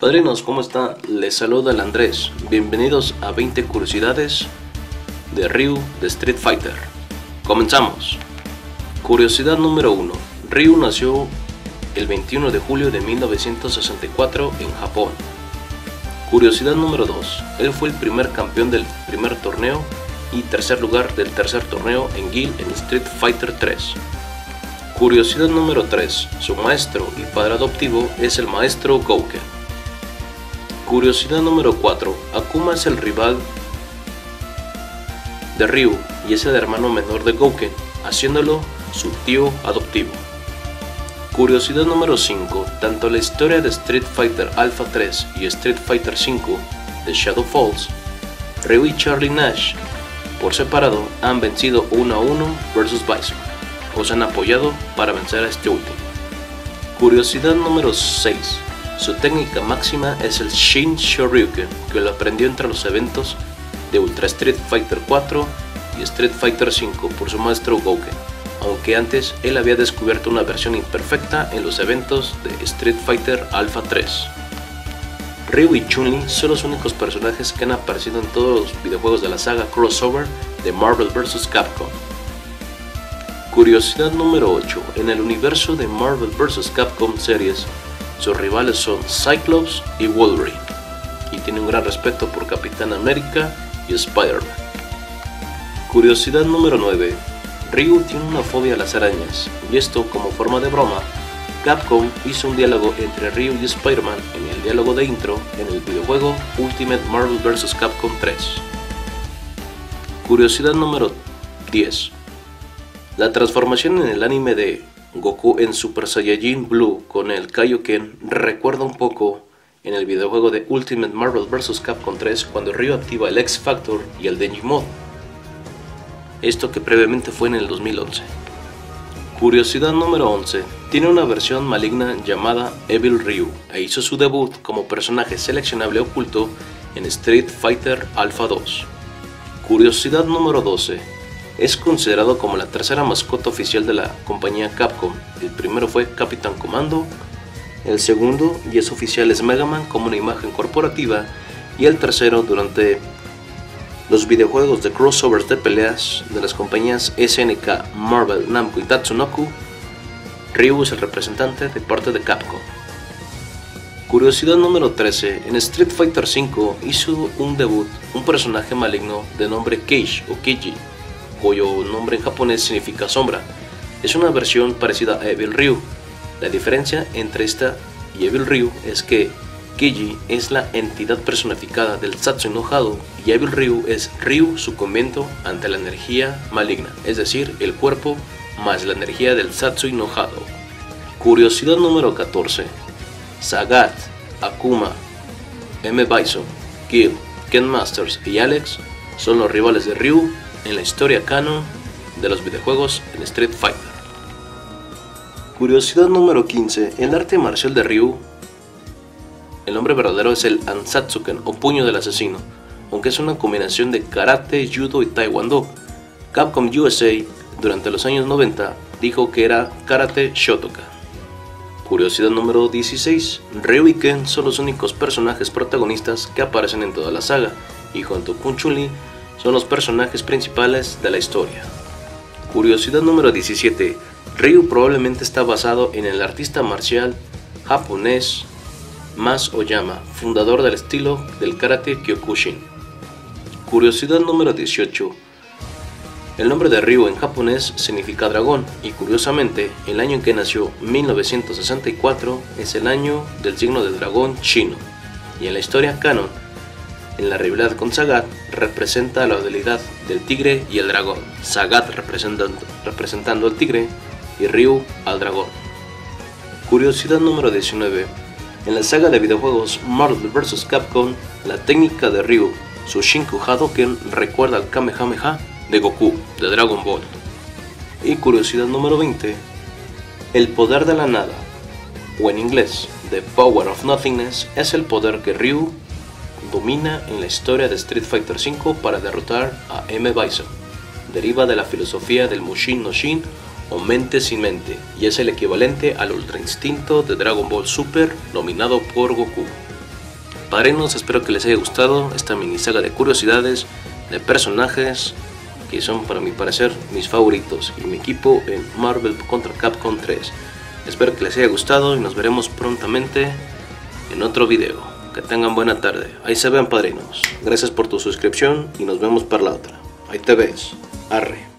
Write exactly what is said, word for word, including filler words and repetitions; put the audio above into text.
Padrinos, ¿cómo está? Les saluda el Andrés. Bienvenidos a veinte curiosidades de Ryu de Street Fighter. Comenzamos. Curiosidad número uno. Ryu nació el veintiuno de julio de mil novecientos sesenta y cuatro en Japón. Curiosidad número dos. Él fue el primer campeón del primer torneo y tercer lugar del tercer torneo en Guile en Street Fighter tres. Curiosidad número tres. Su maestro y padre adoptivo es el maestro Gouken. Curiosidad número cuatro. Akuma es el rival de Ryu y es el hermano menor de Gouken, haciéndolo su tío adoptivo. Curiosidad número cinco. Tanto la historia de Street Fighter Alpha tres y Street Fighter cinco de Shadow Falls, Ryu y Charlie Nash por separado han vencido uno a uno versus Bison, o se han apoyado para vencer a este último. Curiosidad número seis. Su técnica máxima es el Shin Shoryuken, que lo aprendió entre los eventos de Ultra Street Fighter cuatro y Street Fighter cinco por su maestro Gouken, aunque antes él había descubierto una versión imperfecta en los eventos de Street Fighter Alpha tres. Ryu y Chun-Li son los únicos personajes que han aparecido en todos los videojuegos de la saga crossover de Marvel versus. Capcom. Curiosidad número ocho. En el universo de Marvel versus. Capcom Series, sus rivales son Cyclops y Wolverine, y tiene un gran respeto por Capitán América y Spider-Man. Curiosidad número nueve. Ryu tiene una fobia a las arañas, y esto como forma de broma, Capcom hizo un diálogo entre Ryu y Spider-Man en el diálogo de intro en el videojuego Ultimate Marvel versus. Capcom tres. Curiosidad número diez. La transformación en el anime de Goku en Super Saiyajin Blue con el Kaioken recuerda un poco en el videojuego de Ultimate Marvel versus. Capcom tres cuando Ryu activa el X Factor y el Denji Mode, esto que previamente fue en el dos mil once. Curiosidad número once. Tiene una versión maligna llamada Evil Ryu e hizo su debut como personaje seleccionable oculto en Street Fighter Alpha dos. Curiosidad número doce. Es considerado como la tercera mascota oficial de la compañía Capcom. El primero fue Capitán Comando, el segundo y es oficial es Mega Man como una imagen corporativa, y el tercero durante los videojuegos de crossovers de peleas de las compañías S N K, Marvel, Namco y Tatsunoko. Ryu es el representante de parte de Capcom. Curiosidad número trece. En Street Fighter cinco hizo un debut un personaje maligno de nombre Keish o Keiji, cuyo nombre en japonés significa sombra. Es una versión parecida a Evil Ryu. La diferencia entre esta y Evil Ryu es que Keiji es la entidad personificada del Zatsu enojado y Evil Ryu es Ryu sucumbiendo ante la energía maligna, es decir, el cuerpo más la energía del Zatsu enojado. Curiosidad número catorce. Sagat, Akuma, M. Bison, Gil, Ken Masters y Alex son los rivales de Ryu en la historia canon de los videojuegos en Street Fighter. Curiosidad número quince. El arte marcial de Ryu, el nombre verdadero es el Ansatsuken o puño del asesino, aunque es una combinación de karate, judo y taekwondo. Capcom U S A durante los años noventa dijo que era karate shotokan. Curiosidad número dieciséis. Ryu y Ken son los únicos personajes protagonistas que aparecen en toda la saga, y junto con Chun-Li son los personajes principales de la historia. Curiosidad número diecisiete. Ryu probablemente está basado en el artista marcial japonés Mas Oyama, fundador del estilo del karate Kyokushin. Curiosidad número dieciocho. El nombre de Ryu en japonés significa dragón, y curiosamente el año en que nació, mil novecientos sesenta y cuatro, es el año del signo de dragón chino, y en la historia canon, en la rivalidad con Sagat, representa la dualidad del tigre y el dragón, Sagat representando, representando al tigre y Ryu al dragón. Curiosidad número diecinueve. En la saga de videojuegos Marvel versus. Capcom, la técnica de Ryu, su Shinku Hadoken, recuerda al Kamehameha de Goku de Dragon Ball. Y curiosidad número veinte. El poder de la nada, o en inglés The Power of Nothingness, es el poder que Ryu domina en la historia de Street Fighter cinco para derrotar a M. Bison. Deriva de la filosofía del Mushin no Shin o mente sin mente, y es el equivalente al Ultra Instinto de Dragon Ball Super dominado por Goku. padrinos, espero que les haya gustado esta mini saga de curiosidades de personajes que son, para mi parecer, mis favoritos y mi equipo en Marvel contra Capcom tres. Espero que les haya gustado y nos veremos prontamente en otro video. Que tengan buena tarde. Ahí se ven, padrinos. Gracias por tu suscripción y nos vemos para la otra. Ahí te ves. Arre.